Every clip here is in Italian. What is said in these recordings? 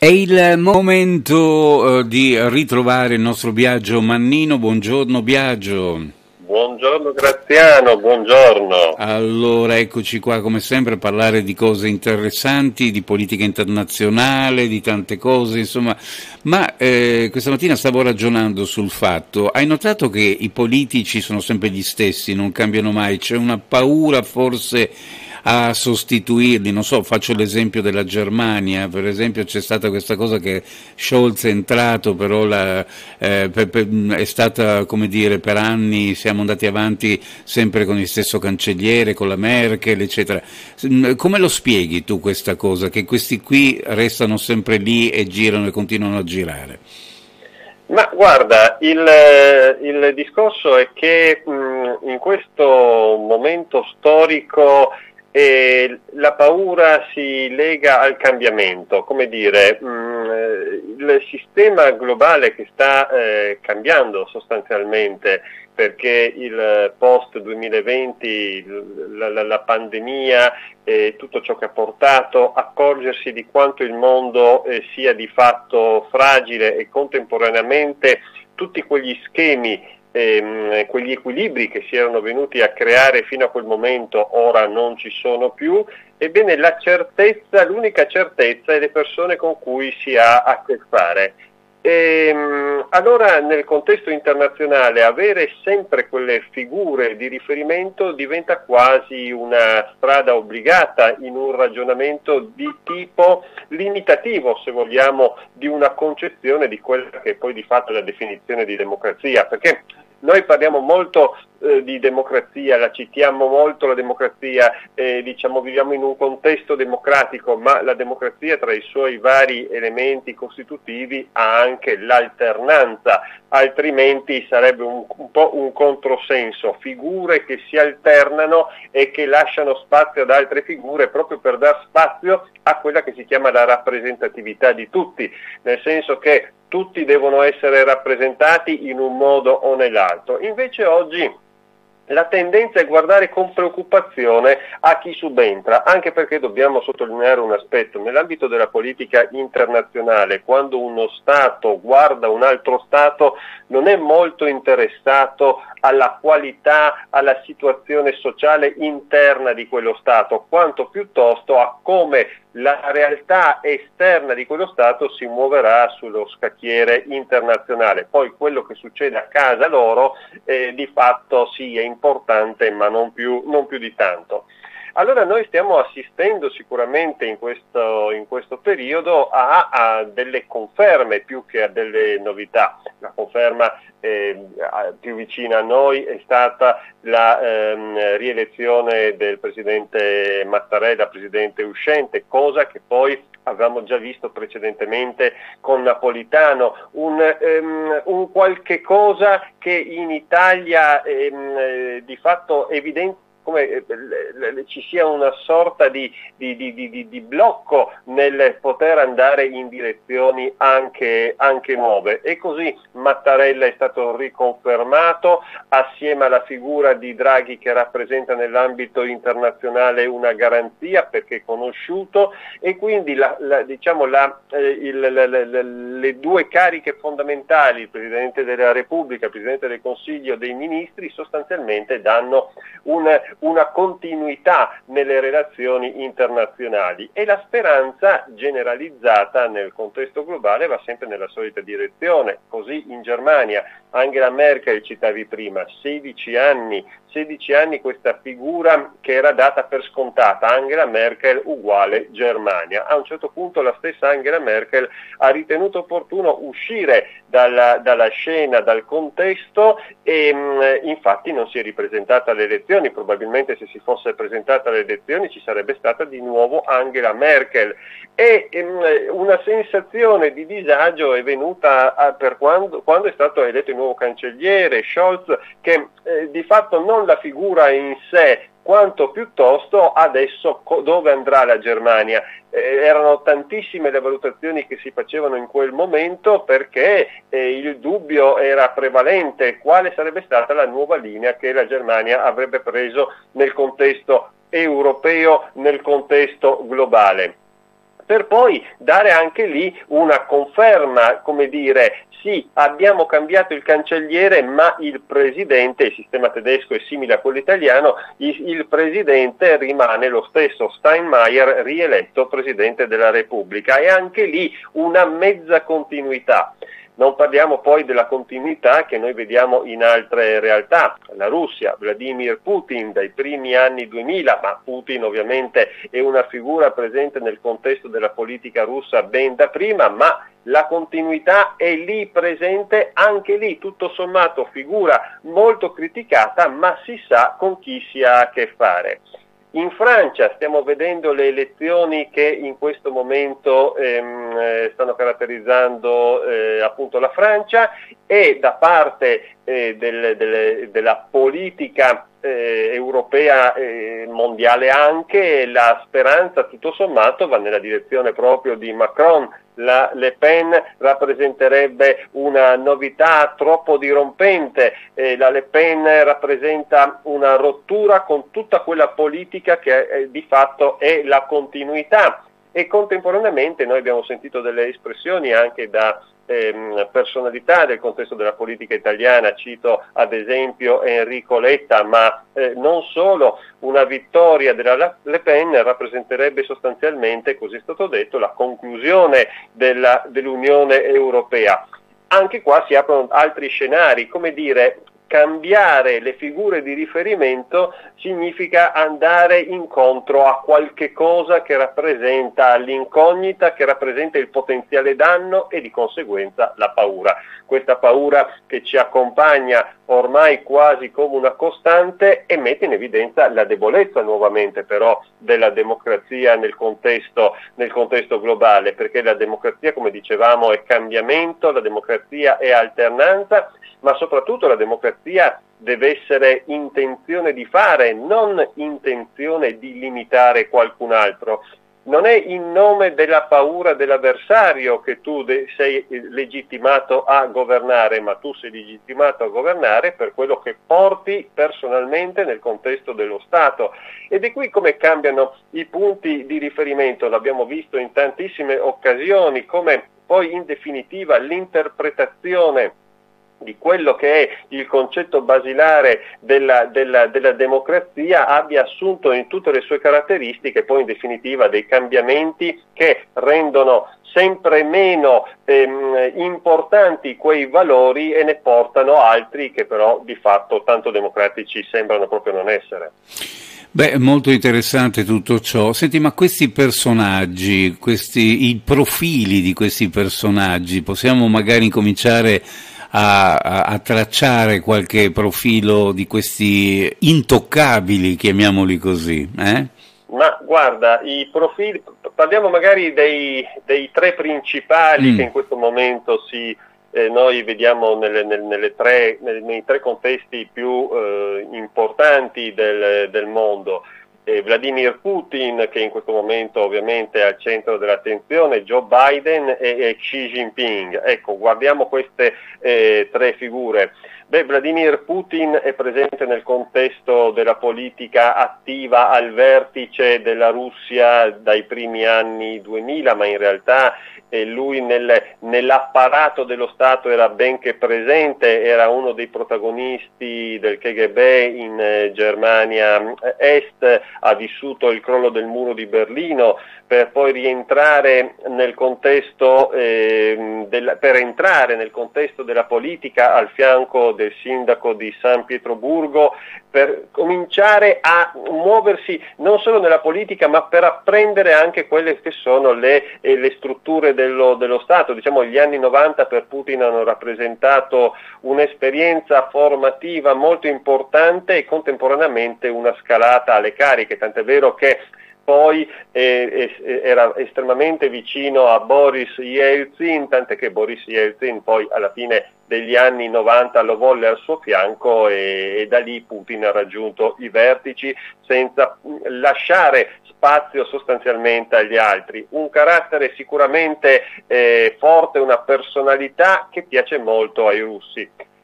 È il momento di ritrovare il nostro Biagio Mannino. Buongiorno Biagio. Buongiorno Graziano, buongiorno. Allora, eccoci qua come sempre a parlare di cose interessanti, di politica internazionale, di tante cose, insomma. Ma questa mattina stavo ragionando sul fatto, hai notato che i politici sono sempre gli stessi, non cambiano mai, c'è una paura forse a sostituirli, non so, faccio l'esempio della Germania, per esempio c'è stata questa cosa che Scholz è entrato, però è stata, come dire, per anni siamo andati avanti sempre con il stesso cancelliere, con la Merkel, eccetera. Come lo spieghi tu questa cosa, che questi qui restano sempre lì e girano e continuano a girare? Ma guarda, il discorso è che in questo momento storico la paura si lega al cambiamento, come dire, il sistema globale che sta cambiando sostanzialmente, perché il post 2020, la pandemia, tutto ciò che ha portato a accorgersi di quanto il mondo sia di fatto fragile e contemporaneamente tutti quegli schemi, quegli equilibri che si erano venuti a creare fino a quel momento ora non ci sono più. Ebbene, l'unica certezza è le persone con cui si ha a che fare. Allora nel contesto internazionale avere sempre quelle figure di riferimento diventa quasi una strada obbligata in un ragionamento di tipo limitativo, se vogliamo, di una concezione di quella che poi di fatto è la definizione di democrazia, perché noi parliamo molto di democrazia, la citiamo molto la democrazia, diciamo viviamo in un contesto democratico, ma la democrazia tra i suoi vari elementi costitutivi ha anche l'alternanza, altrimenti sarebbe un po' un controsenso, figure che si alternano e che lasciano spazio ad altre figure proprio per dar spazio a quella che si chiama la rappresentatività di tutti, nel senso che tutti devono essere rappresentati in un modo o nell'altro. Invece oggi la tendenza è guardare con preoccupazione a chi subentra, anche perché dobbiamo sottolineare un aspetto. Nell'ambito della politica internazionale, quando uno Stato guarda un altro Stato, non è molto interessato alla qualità, alla situazione sociale interna di quello Stato, quanto piuttosto a come la realtà esterna di quello Stato si muoverà sullo scacchiere internazionale. Poi quello che succede a casa loro di fatto sì è importante, ma non più di tanto. Allora noi stiamo assistendo sicuramente in questo periodo a delle conferme più che a delle novità. La conferma più vicina a noi è stata la rielezione del presidente Mattarella, presidente uscente, cosa che poi avevamo già visto precedentemente con Napolitano, un qualche cosa che in Italia di fatto evidenzia come ci sia una sorta di blocco nel poter andare in direzioni anche nuove. E così Mattarella è stato riconfermato assieme alla figura di Draghi, che rappresenta nell'ambito internazionale una garanzia perché conosciuto, e quindi le due cariche fondamentali, il Presidente della Repubblica, il Presidente del Consiglio dei Ministri, sostanzialmente danno una continuità nelle relazioni internazionali, e la speranza generalizzata nel contesto globale va sempre nella solita direzione. Così in Germania Angela Merkel, citavi prima, 16 anni questa figura che era data per scontata, Angela Merkel uguale Germania. A un certo punto la stessa Angela Merkel ha ritenuto opportuno uscire dalla scena, dal contesto, e infatti non si è ripresentata alle elezioni. Probabilmente se si fosse presentata alle elezioni ci sarebbe stata di nuovo Angela Merkel, e una sensazione di disagio è venuta per quando è stato eletto il nuovo cancelliere Scholz, che di fatto non la figura in sé, quanto piuttosto adesso dove andrà la Germania. Erano tantissime le valutazioni che si facevano in quel momento, perché il dubbio era prevalente quale sarebbe stata la nuova linea che la Germania avrebbe preso nel contesto europeo, nel contesto globale. per poi dare anche lì una conferma, come dire, sì, abbiamo cambiato il cancelliere, ma il presidente, il sistema tedesco è simile a quello italiano, il presidente rimane lo stesso, Steinmeier rieletto presidente della Repubblica, e anche lì una mezza continuità. Non parliamo poi della continuità che noi vediamo in altre realtà, la Russia, Vladimir Putin dai primi anni 2000, ma Putin ovviamente è una figura presente nel contesto della politica russa ben da prima, ma la continuità è lì presente, anche lì tutto sommato figura molto criticata, ma si sa con chi si ha a che fare. In Francia stiamo vedendo le elezioni che in questo momento stanno caratterizzando appunto la Francia, e da parte della politica europea, mondiale anche, la speranza tutto sommato va nella direzione proprio di Macron. La Le Pen rappresenterebbe una novità troppo dirompente, la Le Pen rappresenta una rottura con tutta quella politica che di fatto è la continuità, e contemporaneamente noi abbiamo sentito delle espressioni anche da personalità del contesto della politica italiana, cito ad esempio Enrico Letta, ma non solo. Una vittoria della Le Pen rappresenterebbe sostanzialmente, così è stato detto, la conclusione dell'Unione Europea. Anche qua si aprono altri scenari, come dire, cambiare le figure di riferimento significa andare incontro a qualche cosa che rappresenta l'incognita, che rappresenta il potenziale danno e di conseguenza la paura. Questa paura che ci accompagna ormai quasi come una costante e mette in evidenza la debolezza nuovamente però della democrazia nel contesto globale, perché la democrazia, come dicevamo, è cambiamento, la democrazia è alternanza, ma soprattutto la democrazia deve essere intenzione di fare, non intenzione di limitare qualcun altro. Non è in nome della paura dell'avversario che tu sei legittimato a governare, ma tu sei legittimato a governare per quello che porti personalmente nel contesto dello Stato. Ed è qui come cambiano i punti di riferimento, l'abbiamo visto in tantissime occasioni, come poi in definitiva l'interpretazione di quello che è il concetto basilare della democrazia abbia assunto in tutte le sue caratteristiche poi in definitiva dei cambiamenti che rendono sempre meno importanti quei valori e ne portano altri che però di fatto tanto democratici sembrano proprio non essere. Beh, molto interessante tutto ciò. Senti, ma questi personaggi, i profili di questi personaggi, possiamo magari cominciare a tracciare qualche profilo di questi intoccabili, chiamiamoli così, Ma guarda, i profili, parliamo magari dei tre principali che in questo momento noi vediamo nei tre contesti più importanti del mondo. Vladimir Putin, che in questo momento ovviamente è al centro dell'attenzione, Joe Biden e Xi Jinping. Ecco, guardiamo queste tre figure. Vladimir Putin è presente nel contesto della politica attiva al vertice della Russia dai primi anni 2000, ma in realtà lui nell'apparato dello Stato era ben che presente, era uno dei protagonisti del KGB in Germania Est, ha vissuto il crollo del muro di Berlino per poi rientrare nel contesto per entrare nel contesto della politica al fianco del sindaco di San Pietroburgo, per cominciare a muoversi non solo nella politica ma per apprendere anche quelle che sono le strutture dello Stato. Diciamo gli anni 90 per Putin hanno rappresentato un'esperienza formativa molto importante e contemporaneamente una scalata alle cariche, tant'è vero che poi era estremamente vicino a Boris Yeltsin, tant'è che Boris Yeltsin poi alla fine degli anni 90 lo volle al suo fianco e da lì Putin ha raggiunto i vertici senza lasciare spazio sostanzialmente agli altri. Un carattere sicuramente forte, una personalità che piace molto ai russi.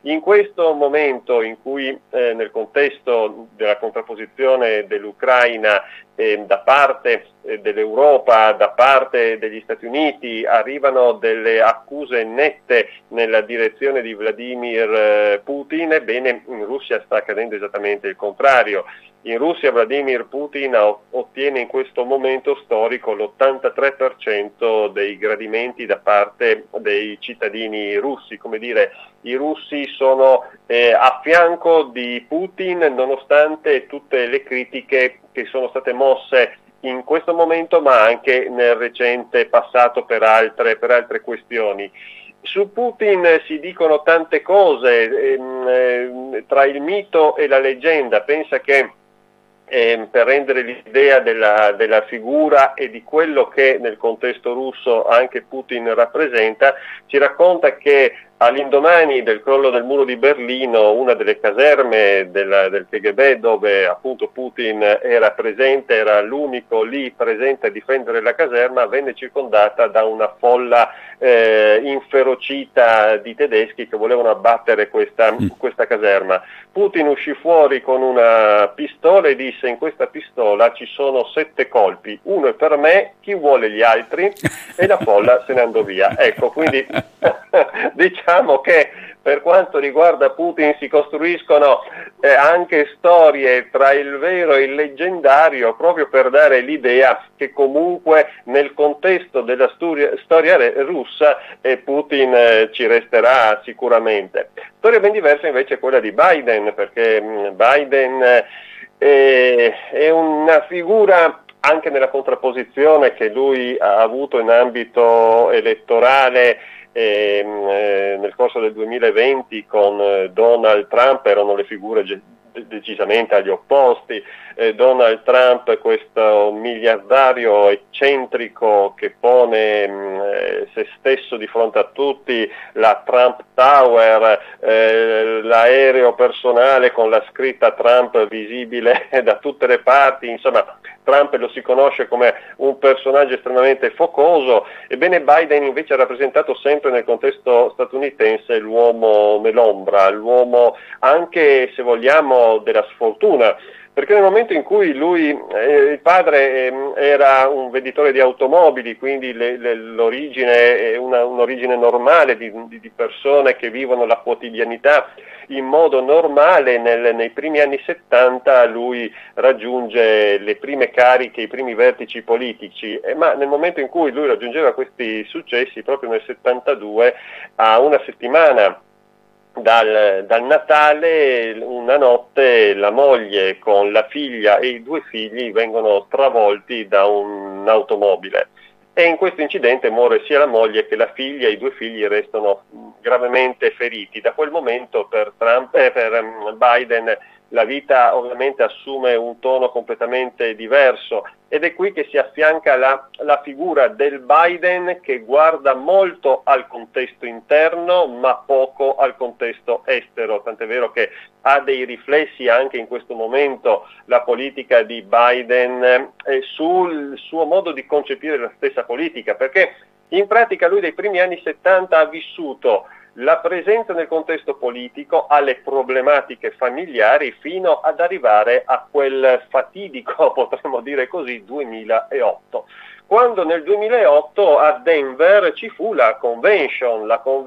In questo momento in cui nel contesto della contrapposizione dell'Ucraina da parte dell'Europa, da parte degli Stati Uniti, arrivano delle accuse nette nella direzione di Vladimir Putin, ebbene in Russia sta accadendo esattamente il contrario. In Russia Vladimir Putin ottiene in questo momento storico l'83% dei gradimenti da parte dei cittadini russi, come dire, i russi sono a fianco di Putin nonostante tutte le critiche che sono state mosse in questo momento ma anche nel recente passato per altre questioni. Su Putin si dicono tante cose, tra il mito e la leggenda. Pensa che per rendere l'idea della figura e di quello che nel contesto russo anche Putin rappresenta, ci racconta che all'indomani del crollo del muro di Berlino, una delle caserme del KGB dove appunto Putin era presente, era l'unico lì presente a difendere la caserma, venne circondata da una folla inferocita di tedeschi che volevano abbattere questa caserma. Putin uscì fuori con una pistola e disse: in questa pistola ci sono 7 colpi, uno è per me, chi vuole gli altri? E la folla se ne andò via. Ecco, quindi diciamo che per quanto riguarda Putin si costruiscono anche storie tra il vero e il leggendario, proprio per dare l'idea che comunque nel contesto della storia russa Putin ci resterà sicuramente. Storia ben diversa invece è quella di Biden, perché Biden è una figura anche nella contrapposizione che lui ha avuto in ambito elettorale nel corso del 2020 con Donald Trump. Erano le figure decisamente agli opposti. Donald Trump, questo miliardario eccentrico che pone se stesso di fronte a tutti, la Trump Tower, l'aereo personale con la scritta Trump visibile da tutte le parti, insomma Trump lo si conosce come un personaggio estremamente focoso. Ebbene Biden invece ha rappresentato sempre nel contesto statunitense l'uomo nell'ombra, l'uomo anche, se vogliamo, della sfortuna, perché nel momento in cui lui, il padre era un venditore di automobili, quindi l'origine è un'origine normale di persone che vivono la quotidianità in modo normale, nei primi anni 70 lui raggiunge le prime cariche, i primi vertici politici, ma nel momento in cui lui raggiungeva questi successi, proprio nel 72, a una settimana dal Natale, una notte la moglie con la figlia e i 2 figli vengono travolti da un'automobile e in questo incidente muore sia la moglie che la figlia, e i 2 figli restano gravemente feriti. Da quel momento per Biden la vita ovviamente assume un tono completamente diverso ed è qui che si affianca la figura del Biden che guarda molto al contesto interno ma poco al contesto estero, tant'è vero che ha dei riflessi anche in questo momento la politica di Biden sul suo modo di concepire la stessa politica, perché in pratica lui dai primi anni 70 ha vissuto la presenza nel contesto politico, alle problematiche familiari, fino ad arrivare a quel fatidico, potremmo dire così, 2008. Quando nel 2008 a Denver ci fu la convention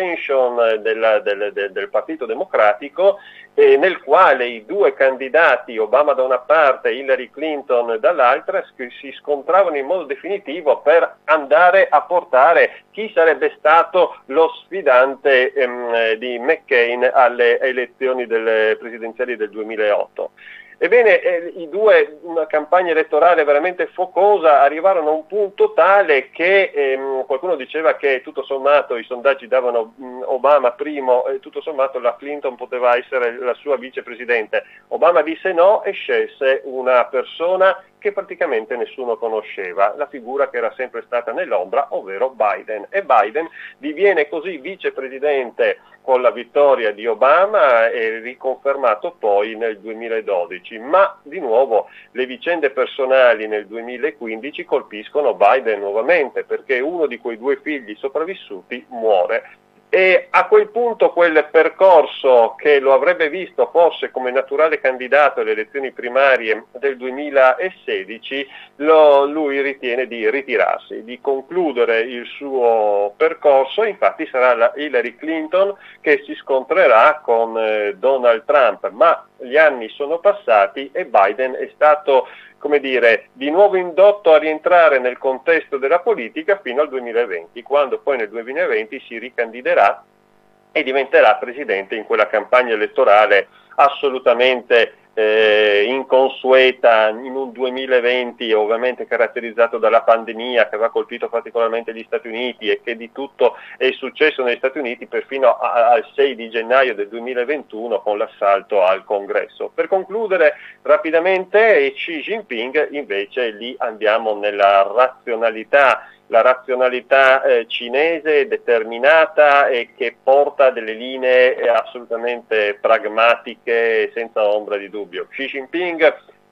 del Partito Democratico, nel quale i 2 candidati, Obama da una parte e Hillary Clinton dall'altra, si scontravano in modo definitivo per andare a portare chi sarebbe stato lo sfidante di McCain alle elezioni presidenziali del 2008. Ebbene, i 2, una campagna elettorale veramente focosa, arrivarono a un punto tale che qualcuno diceva che tutto sommato i sondaggi davano Obama primo e tutto sommato la Clinton poteva essere la sua vicepresidente. Obama disse no e scelse una persona che praticamente nessuno conosceva, la figura che era sempre stata nell'ombra, ovvero Biden. E Biden diviene così vicepresidente con la vittoria di Obama e riconfermato poi nel 2012. Ma di nuovo le vicende personali nel 2015 colpiscono Biden nuovamente, perché uno di quei 2 figli sopravvissuti muore. E a quel punto quel percorso che lo avrebbe visto forse come naturale candidato alle elezioni primarie del 2016, lui ritiene di ritirarsi, di concludere il suo percorso. Infatti sarà Hillary Clinton che si scontrerà con Donald Trump, ma gli anni sono passati e Biden è stato, come dire, di nuovo indotto a rientrare nel contesto della politica fino al 2020, quando poi nel 2020 si ricandiderà e diventerà presidente in quella campagna elettorale assolutamente inconsueta, in un 2020 ovviamente caratterizzato dalla pandemia che aveva colpito particolarmente gli Stati Uniti e che di tutto è successo negli Stati Uniti perfino al 6 di gennaio del 2021 con l'assalto al Congresso. Per concludere rapidamente, Xi Jinping invece lì andiamo nella razionalità, la razionalità cinese determinata e che porta delle linee assolutamente pragmatiche senza ombra di dubbio. Xi Jinping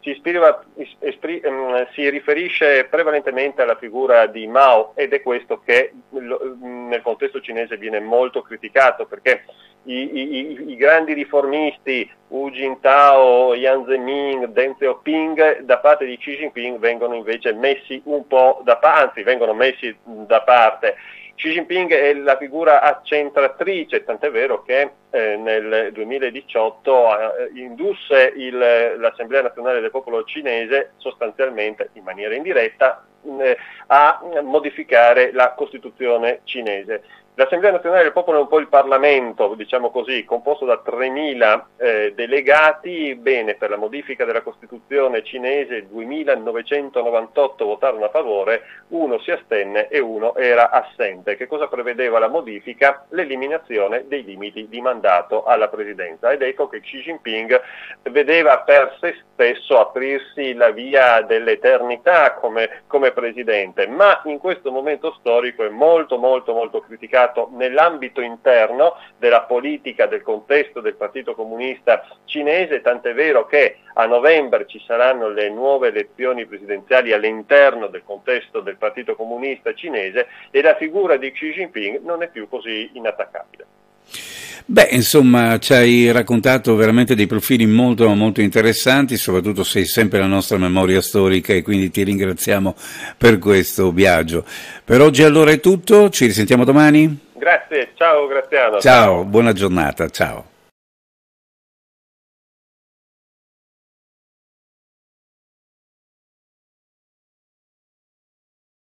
si riferisce prevalentemente alla figura di Mao ed è questo che nel contesto cinese viene molto criticato, perché i grandi riformisti Hu Jintao, Jiang Zemin, Deng Xiaoping da parte di Xi Jinping vengono invece messi un po' vengono messi da parte. Xi Jinping è la figura accentratrice, tant'è vero che nel 2018 indusse l'Assemblea Nazionale del Popolo Cinese, sostanzialmente in maniera indiretta, a modificare la Costituzione cinese. L'Assemblea Nazionale del Popolo è un po' il Parlamento, diciamo così, composto da 3.000 delegati. Bene, per la modifica della Costituzione cinese 2.998 votarono a favore, 1 si astenne e 1 era assente. Che cosa prevedeva la modifica? L'eliminazione dei limiti di mandato alla presidenza. Ed ecco che Xi Jinping vedeva per se stesso aprirsi la via dell'eternità come presidente, ma in questo momento storico è molto molto molto criticato nell'ambito interno della politica, del contesto del Partito Comunista Cinese, tant'è vero che a novembre ci saranno le nuove elezioni presidenziali all'interno del contesto del Partito Comunista Cinese e la figura di Xi Jinping non è più così inattaccabile. Beh, insomma, ci hai raccontato veramente dei profili molto, molto interessanti, soprattutto sei sempre la nostra memoria storica e quindi ti ringraziamo per questo viaggio. Per oggi allora è tutto, ci risentiamo domani? Grazie, ciao Graziano. Ciao, buona giornata, ciao.